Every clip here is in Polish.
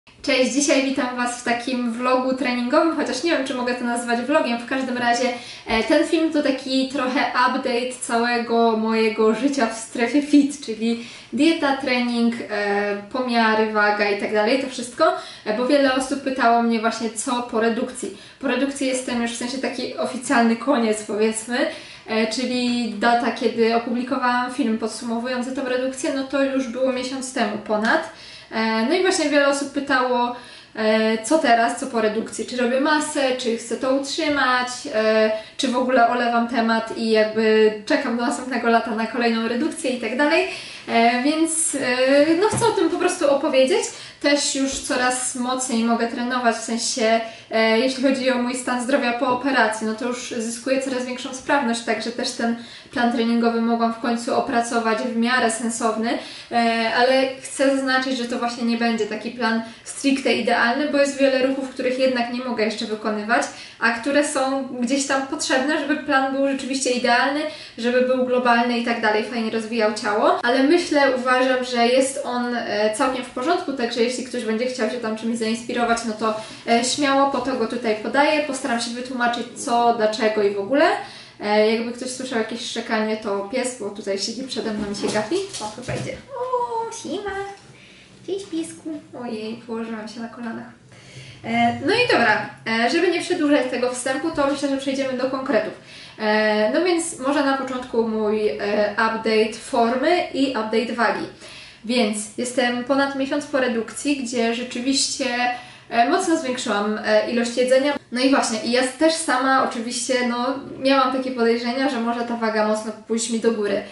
Cześć, dzisiaj witam Was w takim vlogu treningowym, chociaż nie wiem, czy mogę to nazwać vlogiem. W każdym razie ten film to taki trochę update całego mojego życia w strefie fit, czyli dieta, trening, pomiary, waga i tak dalej, to wszystko, bo wiele osób pytało mnie właśnie co po redukcji. Po redukcji jestem już w sensie taki oficjalny koniec, powiedzmy, czyli data, kiedy opublikowałam film podsumowujący tą redukcję, no to już było miesiąc temu ponad. No i właśnie wiele osób pytało, co teraz, co po redukcji, czy robię masę, czy chcę to utrzymać, czy w ogóle olewam temat i jakby czekam do następnego lata na kolejną redukcję i tak dalej, więc no chcę o tym po prostu opowiedzieć. Też już coraz mocniej mogę trenować, w sensie jeśli chodzi o mój stan zdrowia po operacji, no to już zyskuję coraz większą sprawność, także też ten plan treningowy mogłam w końcu opracować w miarę sensowny, ale chcę zaznaczyć, że to właśnie nie będzie taki plan stricte idealny, bo jest wiele ruchów, których jednak nie mogę jeszcze wykonywać, a które są gdzieś tam potrzebne, żeby plan był rzeczywiście idealny, żeby był globalny i tak dalej, fajnie rozwijał ciało, ale uważam, że jest on całkiem w porządku, także jeśli ktoś będzie chciał się tam czymś zainspirować, no to śmiało, po to go tutaj podaję, postaram się wytłumaczyć co, dlaczego i w ogóle. Jakby ktoś słyszał jakieś szczekanie, to pies, bo tutaj siedzi przede mną i się gapi. O, chyba idzie. O, siema. Cześć piesku. Ojej, położyłam się na kolanach. No i dobra, żeby nie przedłużać tego wstępu, to myślę, że przejdziemy do konkretów. No więc może na początku mój update formy i update wagi. Więc jestem ponad miesiąc po redukcji, gdzie rzeczywiście mocno zwiększyłam ilość jedzenia. No i właśnie, i ja też sama oczywiście miałam takie podejrzenia, że może ta waga mocno pójść mi do góry.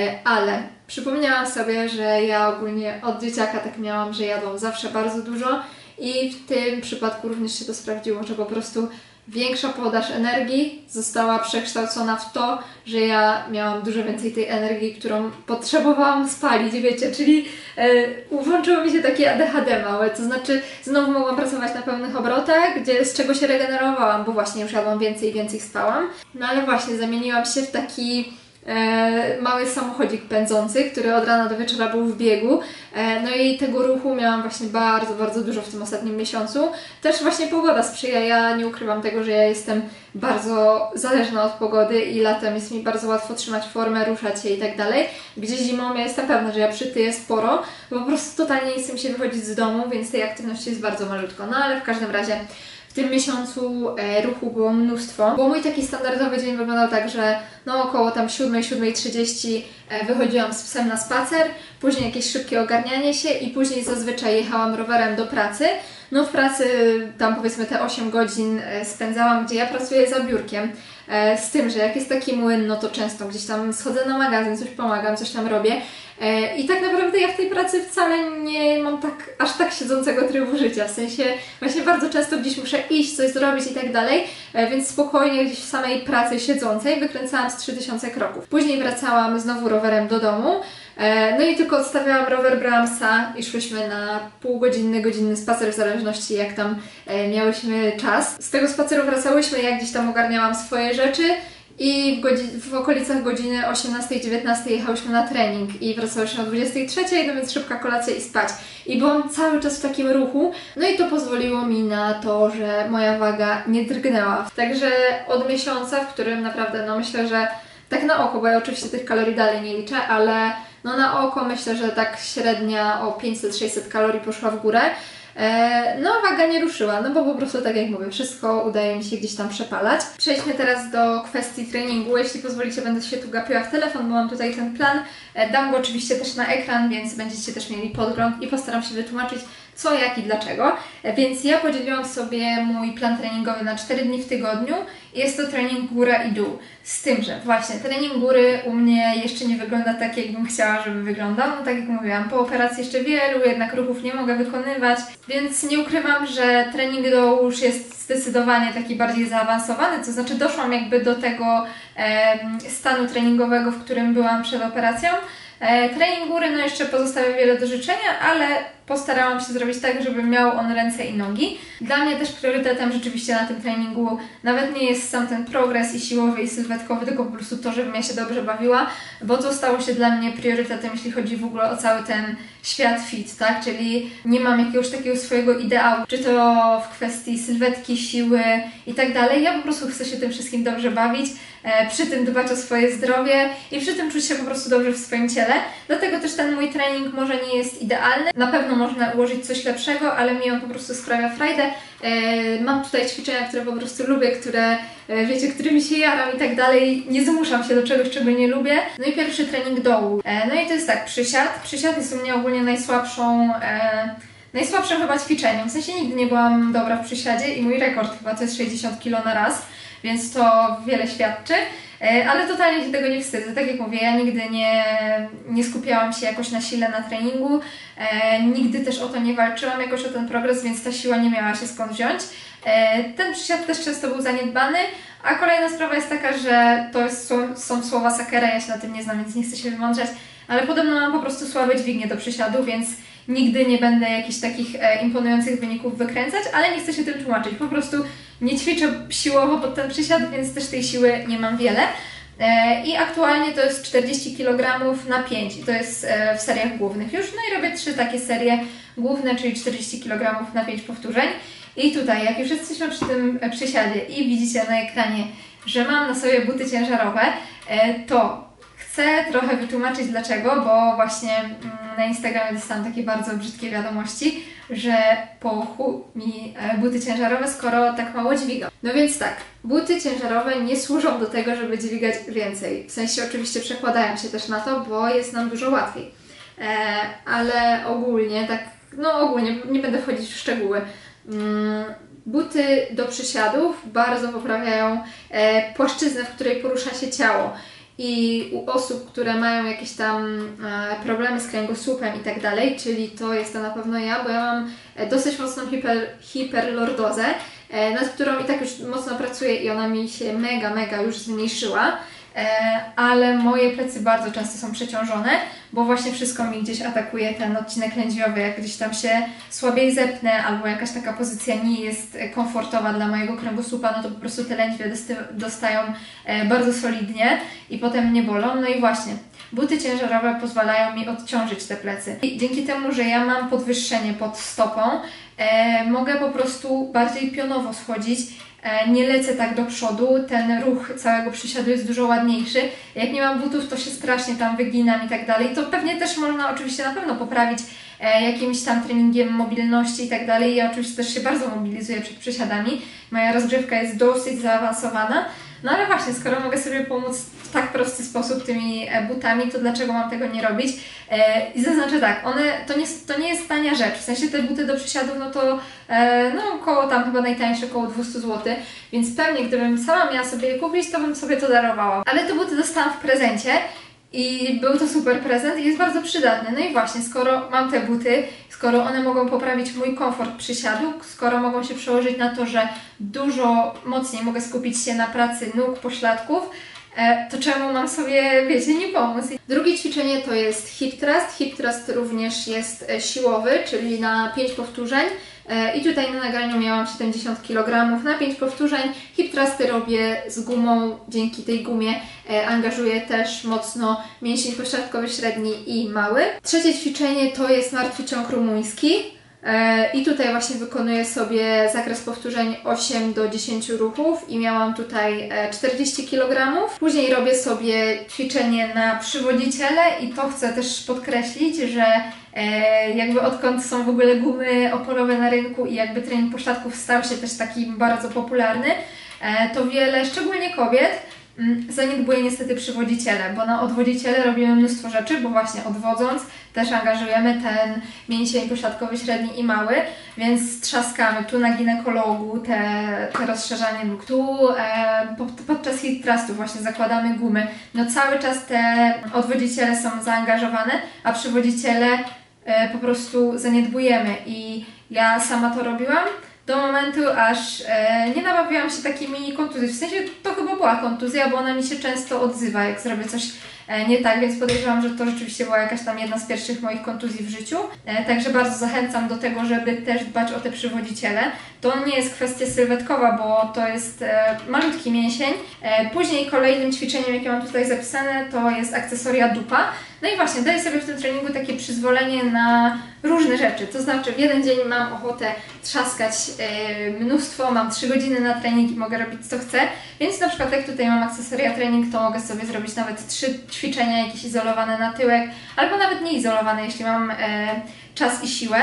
Ale przypomniałam sobie, że ja ogólnie od dzieciaka tak miałam, że jadłam zawsze bardzo dużo i w tym przypadku również się to sprawdziło, że po prostu większa podaż energii została przekształcona w to, że ja miałam dużo więcej tej energii, którą potrzebowałam spalić, wiecie, czyli włączyło mi się takie ADHD małe, to znaczy znowu mogłam pracować na pełnych obrotach, z czego się regenerowałam, bo właśnie już jadłam więcej i więcej spałam. No ale właśnie zamieniłam się w taki mały samochodzik pędzący, który od rana do wieczora był w biegu. No i tego ruchu miałam właśnie bardzo, bardzo dużo w tym ostatnim miesiącu. Też właśnie pogoda sprzyja. Ja nie ukrywam tego, że ja jestem bardzo zależna od pogody i latem jest mi bardzo łatwo trzymać formę, ruszać się i tak dalej. Gdzie zimą ja jestem pewna, że ja przytyję sporo, bo po prostu totalnie nie chce mi się wychodzić z domu, więc tej aktywności jest bardzo malutko. No ale w każdym razie w tym miesiącu ruchu było mnóstwo, bo mój taki standardowy dzień wyglądał tak, że około tam 7:30 wychodziłam z psem na spacer, później jakieś szybkie ogarnianie się i później zazwyczaj jechałam rowerem do pracy. No w pracy tam powiedzmy te 8 godzin spędzałam, gdzie ja pracuję za biurkiem, z tym, że jak jest taki młyn, no to często gdzieś tam schodzę na magazyn, coś pomagam, coś tam robię. I tak naprawdę ja w tej pracy wcale nie mam aż tak siedzącego trybu życia, w sensie właśnie bardzo często gdzieś muszę iść, coś zrobić i tak dalej, więc spokojnie gdzieś w samej pracy siedzącej wykręcałam z 3000 kroków. Później wracałam znowu rowerem do domu, no i tylko odstawiałam rower, brałam psa i szłyśmy na półgodzinny, godzinny spacer, w zależności jak tam miałyśmy czas. Z tego spaceru wracałyśmy, jak gdzieś tam ogarniałam swoje rzeczy i w okolicach godziny 18-19 jechałyśmy na trening i wracałyśmy o 23, no więc szybka kolacja i spać. I byłam cały czas w takim ruchu, no i to pozwoliło mi na to, że moja waga nie drgnęła. Także od miesiąca, w którym naprawdę, myślę, że tak na oko, bo ja oczywiście tych kalorii dalej nie liczę, ale na oko myślę, że tak średnia o 500-600 kalorii poszła w górę. Waga nie ruszyła, bo po prostu tak jak mówię, wszystko udaje mi się gdzieś tam przepalać. Przejdźmy teraz do kwestii treningu. Jeśli pozwolicie, będę się tu gapiła w telefon, bo mam tutaj ten plan. Dam go oczywiście też na ekran, więc będziecie też mieli podgląd i postaram się wytłumaczyć co, jak i dlaczego. Więc ja podzieliłam sobie mój plan treningowy na 4 dni w tygodniu. Jest to trening góra i dół. Z tym, że właśnie trening góry u mnie jeszcze nie wygląda tak, jakbym chciała, żeby wyglądał. No tak jak mówiłam, po operacji jeszcze wielu jednak ruchów nie mogę wykonywać, więc nie ukrywam, że trening dołu już jest zdecydowanie taki bardziej zaawansowany, to znaczy doszłam jakby do tego stanu treningowego, w którym byłam przed operacją. Trening góry jeszcze pozostawia wiele do życzenia, ale postarałam się zrobić tak, żeby miał on ręce i nogi. Dla mnie też priorytetem rzeczywiście na tym treningu nawet nie jest sam ten progres i siłowy i sylwetkowy, tylko po prostu to, żebym ja się dobrze bawiła, bo to stało się dla mnie priorytetem, jeśli chodzi w ogóle o cały ten świat fit, tak? Czyli nie mam jakiegoś takiego swojego ideału, czy to w kwestii sylwetki, siły i tak dalej. Ja po prostu chcę się tym wszystkim dobrze bawić, przy tym dbać o swoje zdrowie i przy tym czuć się po prostu dobrze w swoim ciele. Dlatego też ten mój trening może nie jest idealny. Na pewno można ułożyć coś lepszego, ale mi on po prostu sprawia frajdę. Mam tutaj ćwiczenia, które po prostu lubię, które wiecie, którymi się jaram i tak dalej. Nie zmuszam się do czegoś, czego nie lubię. No i pierwszy trening dołu. No i to jest tak, przysiad. Przysiad jest u mnie ogólnie najsłabszym chyba ćwiczeniem. W sensie nigdy nie byłam dobra w przysiadzie i mój rekord chyba to jest 60 kg na raz, więc to wiele świadczy. Ale totalnie się tego nie wstydzę. Tak jak mówię, ja nigdy nie skupiałam się jakoś na sile na treningu, nigdy też o to nie walczyłam jakoś o ten progres, więc ta siła nie miała się skąd wziąć. Ten przysiad też często był zaniedbany, a kolejna sprawa jest taka, że są słowa Sakera, ja się na tym nie znam, więc nie chcę się wymądrzać, ale podobno mam po prostu słabe dźwignie do przysiadu, więc nigdy nie będę jakichś takich imponujących wyników wykręcać, ale nie chcę się tym tłumaczyć. Po prostu nie ćwiczę siłowo pod ten przysiad, więc też tej siły nie mam wiele. I aktualnie to jest 40 kg na 5 i to jest w seriach głównych już. No i robię 3 takie serie główne, czyli 40 kg na 5 powtórzeń. I tutaj, jak już jesteśmy przy tym przysiadzie i widzicie na ekranie, że mam na sobie buty ciężarowe, to chcę trochę wytłumaczyć dlaczego, bo właśnie na Instagramie dostałam takie bardzo brzydkie wiadomości, że po chuj mi buty ciężarowe, skoro tak mało dźwigam. No więc tak, buty ciężarowe nie służą do tego, żeby dźwigać więcej. W sensie oczywiście przekładają się też na to, bo jest nam dużo łatwiej. Ale ogólnie, tak, no ogólnie, nie będę wchodzić w szczegóły. Buty do przysiadów bardzo poprawiają płaszczyznę, w której porusza się ciało. I u osób, które mają jakieś tam problemy z kręgosłupem i tak dalej, czyli to jest to na pewno ja, bo ja mam dosyć mocną hiperlordozę, nad którą i tak już mocno pracuję i ona mi się mega już zmniejszyła, ale moje plecy bardzo często są przeciążone, bo właśnie wszystko mi gdzieś atakuje ten odcinek lędźwiowy, jak gdzieś tam się słabiej zepnę albo jakaś taka pozycja nie jest komfortowa dla mojego kręgosłupa, no to po prostu te lędźwie dostają bardzo solidnie i potem mnie bolą. No i właśnie, buty ciężarowe pozwalają mi odciążyć te plecy. I dzięki temu, że ja mam podwyższenie pod stopą, mogę po prostu bardziej pionowo schodzić, nie lecę tak do przodu, ten ruch całego przysiadu jest dużo ładniejszy. Jak nie mam butów, to się strasznie tam wyginam i tak dalej. To pewnie też można oczywiście na pewno poprawić jakimś tam treningiem mobilności i tak dalej. Ja oczywiście też się bardzo mobilizuję przed przysiadami. Moja rozgrzewka jest dosyć zaawansowana. No ale właśnie, skoro mogę sobie pomóc w tak prosty sposób tymi butami, to dlaczego mam tego nie robić? I zaznaczę tak, to nie jest tania rzecz, w sensie te buty do przysiadów, no to około tam chyba najtańsze, około 200 zł, więc pewnie gdybym sama miała sobie je kupić, to bym sobie to darowała. Ale te buty dostałam w prezencie i był to super prezent i jest bardzo przydatny. No i właśnie, skoro mam te buty, skoro one mogą poprawić mój komfort przysiadu, skoro mogą się przełożyć na to, że dużo mocniej mogę skupić się na pracy nóg, pośladków, to czemu mam sobie, wiecie, nie pomóc? Drugie ćwiczenie to jest hip thrust. Hip thrust również jest siłowy, czyli na 5 powtórzeń. I tutaj na nagraniu miałam 70 kg na 5 powtórzeń. Hip thrusty robię z gumą, dzięki tej gumie angażuję też mocno mięsień pośladkowy średni i mały. Trzecie ćwiczenie to jest martwy ciąg rumuński. I tutaj właśnie wykonuję sobie zakres powtórzeń 8 do 10 ruchów i miałam tutaj 40 kg. Później robię sobie ćwiczenie na przywodziciele i to chcę też podkreślić, że jakby odkąd są w ogóle gumy oporowe na rynku i jakby trening pośladków stał się też taki bardzo popularny, to wiele, szczególnie kobiet, zaniedbuje niestety przywodziciele, bo na odwodziciele robimy mnóstwo rzeczy, bo właśnie odwodząc też angażujemy ten mięsień pośladkowy średni i mały, więc trzaskamy tu na ginekologu te rozszerzanie nóg, tu podczas hip thrustu właśnie zakładamy gumy. No cały czas te odwodziciele są zaangażowane, a przywodziciele po prostu zaniedbujemy i ja sama to robiłam do momentu, aż nie nabawiłam się takiej mini kontuzji. W sensie to chyba była kontuzja, bo ona mi się często odzywa, jak zrobię coś nie tak, więc podejrzewam, że to rzeczywiście była jakaś tam jedna z pierwszych moich kontuzji w życiu. Także bardzo zachęcam do tego, żeby też dbać o te przywodziciele. To nie jest kwestia sylwetkowa, bo to jest malutki mięsień. Później kolejnym ćwiczeniem, jakie mam tutaj zapisane, to jest akcesoria dupa. No i właśnie, daję sobie w tym treningu takie przyzwolenie na różne rzeczy. To znaczy w jeden dzień mam ochotę trzaskać mnóstwo, mam 3 godziny na trening i mogę robić co chcę. Więc na przykład jak tutaj mam akcesoria trening, to mogę sobie zrobić nawet 3 ćwiczenia jakieś izolowane na tyłek, albo nawet nie izolowane, jeśli mam czas i siłę.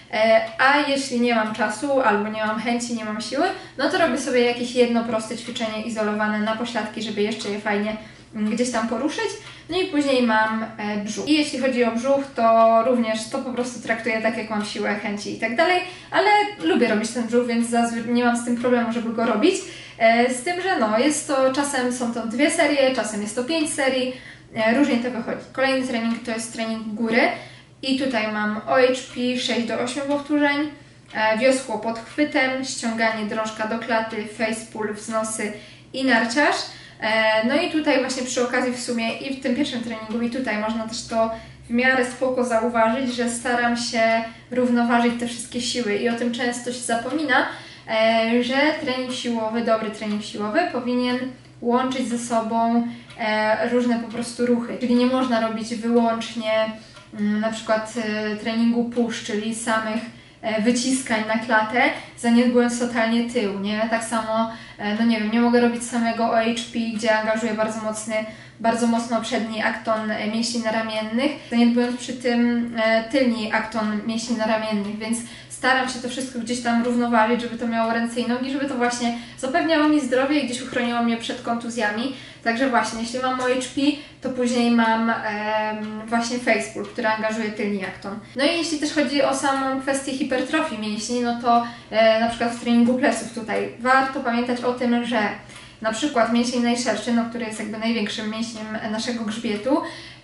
A jeśli nie mam czasu, albo nie mam chęci, nie mam siły, no to robię sobie jakieś jedno proste ćwiczenie izolowane na pośladki, żeby jeszcze je fajnie gdzieś tam poruszyć. No i później mam brzuch. I jeśli chodzi o brzuch, to również to po prostu traktuję tak, jak mam siłę, chęci i tak dalej, ale lubię robić ten brzuch, więc nie mam z tym problemu, żeby go robić. Z tym, że no, jest to czasem są to 2 serie, czasem jest to 5 serii, różnie to wychodzi. Kolejny trening to jest trening góry. I tutaj mam OHP 6 do 8 powtórzeń, wiosło pod chwytem, ściąganie drążka do klaty, face pull, wznosy i narciarz. No i tutaj właśnie przy okazji w sumie i w tym pierwszym treningu i tutaj można też to w miarę spoko zauważyć, że staram się równoważyć te wszystkie siły i o tym często się zapomina, że trening siłowy, dobry trening siłowy powinien łączyć ze sobą różne po prostu ruchy. Czyli nie można robić wyłącznie na przykład treningu push, czyli samych wyciskań na klatę, zaniedbując totalnie tył, nie? Tak samo, no nie wiem, nie mogę robić samego OHP, gdzie angażuję bardzo mocno przedni akton mięśni naramiennych, zaniedbując przy tym tylni akton mięśni naramiennych, więc staram się to wszystko gdzieś tam równoważyć, żeby to miało ręce i nogi, żeby to właśnie zapewniało mi zdrowie i gdzieś uchroniło mnie przed kontuzjami. Także właśnie, jeśli mam OHP, to później mam właśnie face pull, który angażuje tylni akton. No i jeśli też chodzi o samą kwestię hipertrofii mięśni, no to na przykład w treningu pleców tutaj warto pamiętać o tym, że na przykład mięsień najszerszy, no, który jest jakby największym mięśniem naszego grzbietu,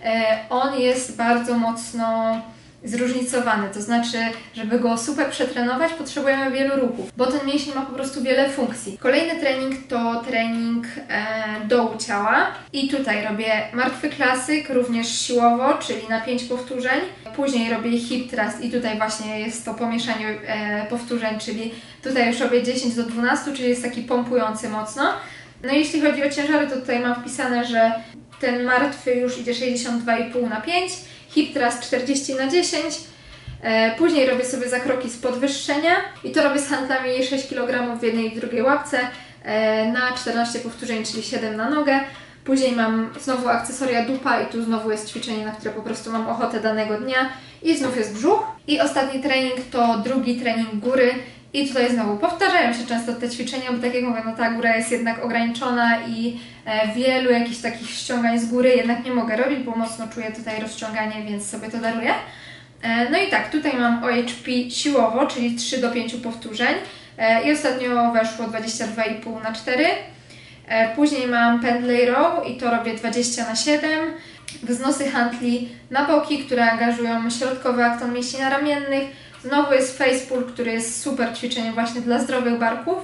on jest bardzo mocno zróżnicowany, to znaczy, żeby go super przetrenować, potrzebujemy wielu ruchów, bo ten mięsień ma po prostu wiele funkcji. Kolejny trening to trening dołu ciała i tutaj robię martwy klasyk, również siłowo, czyli na 5 powtórzeń. Później robię hip thrust i tutaj właśnie jest to pomieszanie powtórzeń, czyli tutaj już robię 10 do 12, czyli jest taki pompujący mocno. No i jeśli chodzi o ciężary, to tutaj mam wpisane, że ten martwy już idzie 62,5 na 5, hip thrust 40 na 10, później robię sobie zakroki z podwyższenia i to robię z handlami 6 kg w jednej i w drugiej łapce na 14 powtórzeń, czyli 7 na nogę. Później mam znowu akcesoria dupa i tu znowu jest ćwiczenie, na które po prostu mam ochotę danego dnia i znów jest brzuch. I ostatni trening to drugi trening góry i tutaj znowu powtarzają się często te ćwiczenia, bo tak jak mówię, no ta góra jest jednak ograniczona i wielu jakichś takich ściągań z góry jednak nie mogę robić, bo mocno czuję tutaj rozciąganie, więc sobie to daruję. No i tak, tutaj mam OHP siłowo, czyli 3 do 5 powtórzeń i ostatnio weszło 22,5 na 4. Później mam pendlay row i to robię 20 na 7. Wznosy hantli na boki, które angażują środkowy akton mięśni naramiennych. Znowu jest face pull, który jest super ćwiczeniem właśnie dla zdrowych barków.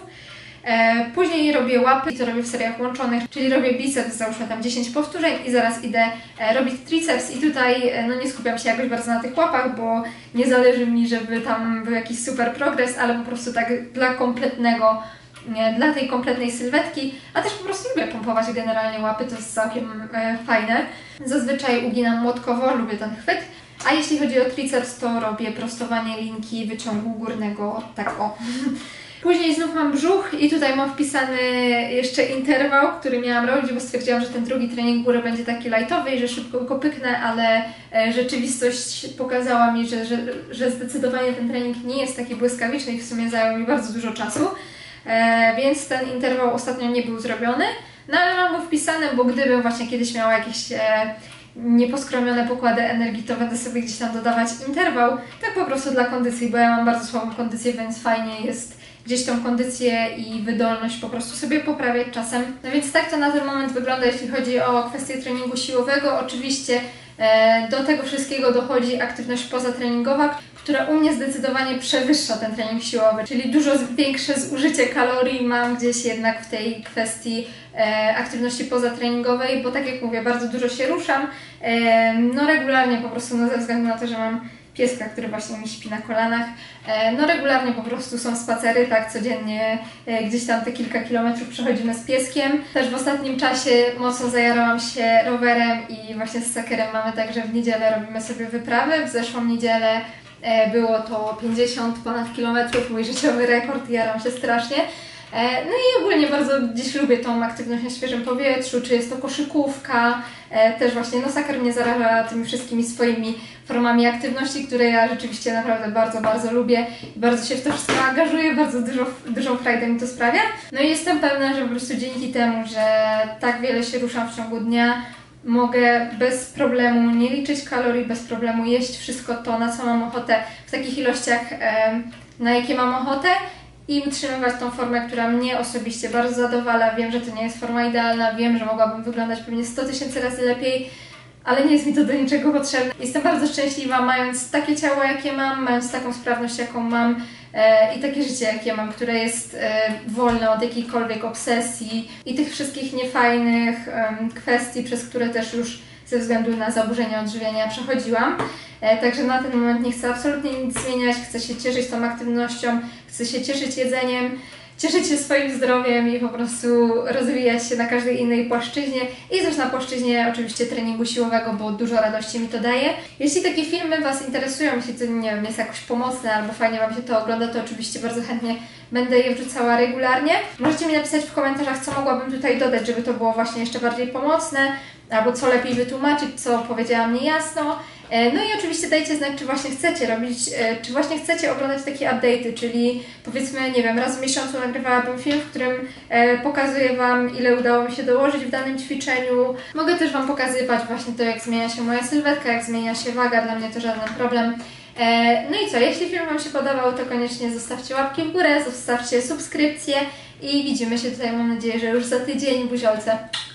Później robię łapy i to robię w seriach łączonych, czyli robię biceps, załóżmy tam 10 powtórzeń i zaraz idę robić triceps i tutaj no nie skupiam się jakoś bardzo na tych łapach, bo nie zależy mi, żeby tam był jakiś super progres, ale po prostu tak dla tej kompletnej sylwetki, a też po prostu lubię pompować generalnie łapy, to jest całkiem fajne. Zazwyczaj uginam młotkowo, lubię ten chwyt. A jeśli chodzi o triceps, to robię prostowanie linki wyciągu górnego, tak o. Później znów mam brzuch i tutaj mam wpisany jeszcze interwał, który miałam robić, bo stwierdziłam, że ten drugi trening góry będzie taki lightowy i że szybko go pyknę, ale rzeczywistość pokazała mi, że zdecydowanie ten trening nie jest taki błyskawiczny i w sumie zajął mi bardzo dużo czasu, więc ten interwał ostatnio nie był zrobiony, no ale mam go wpisany, bo gdybym właśnie kiedyś miała jakieś nieposkromione pokłady energii, to będę sobie gdzieś tam dodawać interwał, tak po prostu dla kondycji, bo ja mam bardzo słabą kondycję, więc fajnie jest gdzieś tą kondycję i wydolność po prostu sobie poprawiać czasem. No więc tak to na ten moment wygląda, jeśli chodzi o kwestię treningu siłowego. Oczywiście Do tego wszystkiego dochodzi aktywność pozatreningowa, która u mnie zdecydowanie przewyższa ten trening siłowy, czyli dużo większe zużycie kalorii mam gdzieś jednak w tej kwestii aktywności pozatreningowej, bo tak jak mówię, bardzo dużo się ruszam, no regularnie po prostu no ze względu na to, że mam pieska, który właśnie mi śpi na kolanach, no regularnie po prostu są spacery, tak codziennie gdzieś tam te kilka kilometrów przechodzimy z pieskiem. Też w ostatnim czasie mocno zajarałam się rowerem i właśnie z Sakerem mamy tak, że w niedzielę robimy sobie wyprawy. W zeszłą niedzielę było to 50 ponad kilometrów, mój życiowy rekord, jaram się strasznie. No i ogólnie bardzo dziś lubię tą aktywność na świeżym powietrzu, czy jest to koszykówka, też właśnie no Saker mnie zaraża tymi wszystkimi swoimi formami aktywności, które ja rzeczywiście naprawdę bardzo, bardzo lubię i bardzo się w to wszystko angażuję, bardzo dużą frajdę mi to sprawia. No i jestem pewna, że po prostu dzięki temu, że tak wiele się ruszam w ciągu dnia, mogę bez problemu nie liczyć kalorii, bez problemu jeść wszystko to, na co mam ochotę, w takich ilościach, na jakie mam ochotę i utrzymywać tą formę, która mnie osobiście bardzo zadowala. Wiem, że to nie jest forma idealna, wiem, że mogłabym wyglądać pewnie 100 000 razy lepiej, ale nie jest mi to do niczego potrzebne. Jestem bardzo szczęśliwa, mając takie ciało, jakie mam, mając taką sprawność, jaką mam i takie życie, jakie mam, które jest wolne od jakiejkolwiek obsesji i tych wszystkich niefajnych kwestii, przez które też już ze względu na zaburzenia odżywiania przechodziłam. Także na ten moment nie chcę absolutnie nic zmieniać, chcę się cieszyć tą aktywnością, chcę się cieszyć jedzeniem, cieszyć się swoim zdrowiem i po prostu rozwijać się na każdej innej płaszczyźnie i też na płaszczyźnie oczywiście treningu siłowego, bo dużo radości mi to daje. Jeśli takie filmy Was interesują, jeśli to nie wiem, jest jakoś pomocne albo fajnie Wam się to ogląda, to oczywiście bardzo chętnie będę je wrzucała regularnie. Możecie mi napisać w komentarzach, co mogłabym tutaj dodać, żeby to było właśnie jeszcze bardziej pomocne, albo co lepiej wytłumaczyć, co powiedziałam niejasno. No i oczywiście dajcie znać, czy właśnie chcecie robić, czy właśnie chcecie oglądać takie update'y, czyli powiedzmy, nie wiem, raz w miesiącu nagrywałabym film, w którym pokazuję Wam, ile udało mi się dołożyć w danym ćwiczeniu. Mogę też Wam pokazywać właśnie to, jak zmienia się moja sylwetka, jak zmienia się waga, dla mnie to żaden problem. No i co, jeśli film Wam się podobał, to koniecznie zostawcie łapki w górę, zostawcie subskrypcję i widzimy się tutaj, mam nadzieję, że już za tydzień. Buziolce!